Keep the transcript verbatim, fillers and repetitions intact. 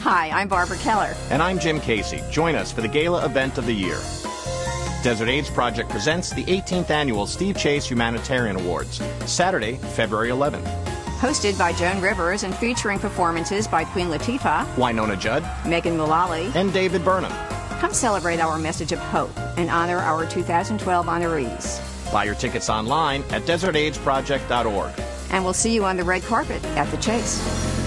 Hi, I'm Barbara Keller. And I'm Jim Casey. Join us for the Gala event of the year. Desert AIDS Project presents the eighteenth Annual Steve Chase Humanitarian Awards, Saturday, February eleventh. Hosted by Joan Rivers and featuring performances by Queen Latifah, Wynonna Judd, Megan Mullally, and David Burnham. Come celebrate our message of hope and honor our two thousand twelve honorees. Buy your tickets online at desert aids project dot org. And we'll see you on the red carpet at the Chase.